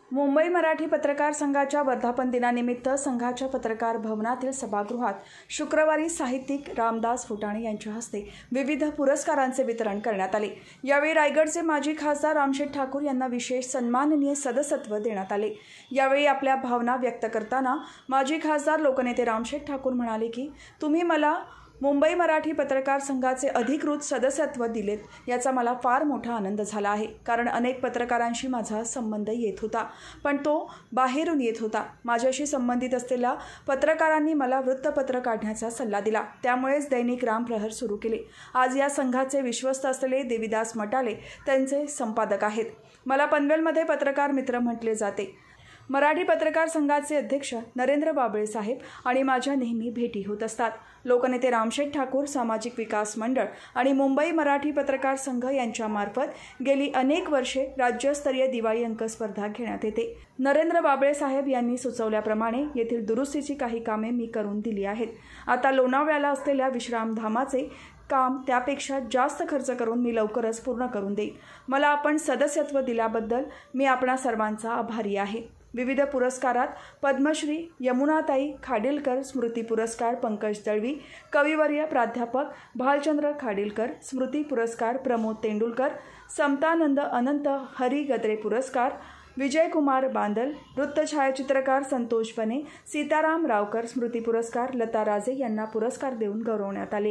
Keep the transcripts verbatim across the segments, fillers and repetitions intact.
मुंबई मराठी पत्रकार संघाच्या वर्धापन दिनानिमित्त संघाच्या पत्रकार भवनातील सभागृहात शुक्रवारी साहित्यिक रामदास फुटाणे यांच्या हस्ते विविध पुरस्कारांचे वितरण करण्यात आले। यावेळी रायगडचे माजी खासदार रामशेठ ठाकूर यांना विशेष सन्माननीय सदस्यत्व देण्यात आले। यावेळी आपल्या भावना व्यक्त करताना माजी खासदार लोकनेते रामशेठ ठाकूर म्हणाले की तुम्ही मला मुंबई मराठी पत्रकार संघाचे अधिकृत सदस्यत्व दिलेत, याचा मला फार मोठा आनंद झाला आहे। कारण अनेक पत्रकारांशी माझा संबंध येत होता, पण तो बाहेरून येत होता। माझ्याशी संबंधित असलेल्या पत्रकारांनी मला वृत्तपत्र काढण्याचा सल्ला दिला, त्यामुळेच दैनिक रामप्रहर सुरू केले। आज या संघाचे विश्वस्त असलेले देवीदास मटाले त्यांचे संपादक आहेत। मला पनवेलमध्ये पत्रकार मित्र म्हटले जाते। मराठी पत्रकार संघाचे अध्यक्ष नरेंद्र बाबळे साहेब आणि माझ्या नेहमी भेटी होत असतात। लोकनेते रामशेठ ठाकूर सामाजिक विकास मंडळ आणि मुंबई मराठी पत्रकार संघ यांच्यामार्फत गेली अनेक वर्षे राज्यस्तरीय दिवाळी अंक स्पर्धा घेण्यात येते। नरेंद्र बाबळे साहेब यांनी सुचवल्याप्रमाणे येथील दुरुस्तीची काही कामे मी करून दिली आहेत। आता लोणावळ्याला असलेल्या विश्रामधामाचे काम त्यापेक्षा जास्त खर्च करून मी लवकरच पूर्ण करून देईन। मला आपण सदस्यत्व दिल्याबद्दल मी आपणा सर्वांचा आभारी आहे। विविध पुरस्कारात पद्मश्री यमुनाताई खाडीलकर स्मृती पुरस्कार पंकज दळवी, कविवर्य प्राध्यापक भालचंद्र खाडीलकर स्मृती पुरस्कार प्रमोद तेंडुलकर, समतानंद अनंत हरी गद्रे पुरस्कार विजयकुमार बांदल, वृत्त छायाचित्रकार संतोष बने, सीताराम रावकर स्मृती पुरस्कार लता राजे यांना पुरस्कार देऊन गौरवण्यात आले।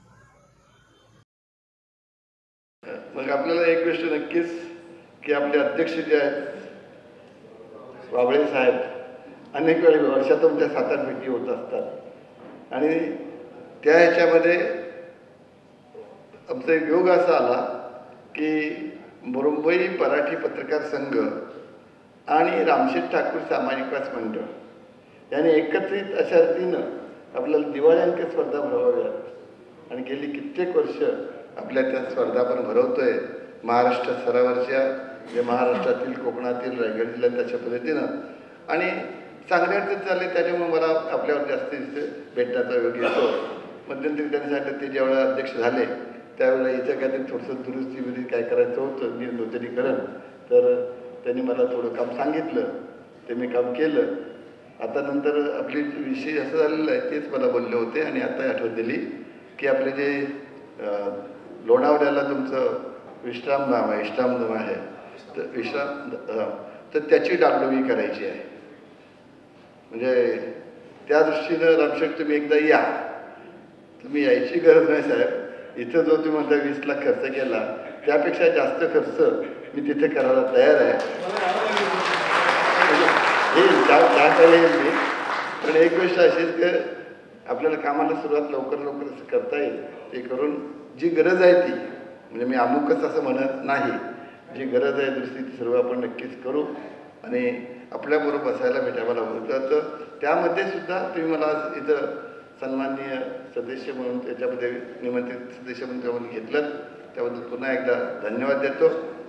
मग आपल्याला एक गोष्ट नक्कीच की आपले अध्यक्ष जे आहेत बाबळे साहेब अनेक वेळी वर्षातून त्या सात आठ भेटी होत असतात आणि त्या ह्याच्यामध्ये आमचा एक योग असा आला की मुंबई मराठी पत्रकार संघ आणि रामशेठ ठाकूर सामाजिक विकास मंडळ यांनी एकत्रित अशा रीतीनं आपल्याला दिवाळी अंक स्पर्धा भरवाव्यात आणि गेली कित्येक वर्ष आपल्या त्या स्पर्धा पण भरवतोय महाराष्ट्र स्तरावरच्या जे महाराष्ट्रातील कोकणातील रायगड जिल्ह्यात त्याच्या पद्धतीनं आणि चांगल्या अर्थात चालले। त्याच्यामुळे मला आपल्यावर जास्त भेटण्याचा योग येतो। मध्यंतरी त्यांनी सांगितलं ते ज्यावेळेला अध्यक्ष झाले त्यावेळेला इथं काहीतरी थोडंसं दुरुस्तीमध्ये काय करायचं होतं मी नूतनीकरण, तर त्यांनी मला थोडं काम सांगितलं, ते मी काम केलं। आता नंतर आपली विषय असं झालेलं आहे तेच मला बोलले होते आणि आता आठवण दिली की आपले जे लोणावळ्याला तुमचं विश्रामधाम आहे विश्रामधाम आहे तर विश्राम तर त्याची डागडुगी करायची आहे। म्हणजे त्या दृष्टीनं रामशेठ तुम्ही एकदा या, तुम्ही यायची गरज नाही साहेब। इथं जो तुम्ही म्हणता वीस लाख खर्च केला त्यापेक्षा जास्त खर्च मी तिथे करायला तयार आहे। हे त्या काय येईल मी, पण एक गोष्ट अशी की आपल्याला कामाला सुरुवात लवकर लवकर असं करता येईल ते करून जी गरज आहे ती, म्हणजे मी अमुकच असं म्हणत नाही, जी गरज आहे दुसरी ती सर्व आपण नक्कीच करू आणि आपल्याबरोबर बसायला भेटायला होतं। तर त्यामध्ये सुद्धा तुम्ही मला इथं सन्माननीय सदस्य म्हणून त्याच्यामध्ये निमंत्रित सदस्य म्हणून घेतलं, त्याबद्दल पुन्हा एकदा धन्यवाद देतो।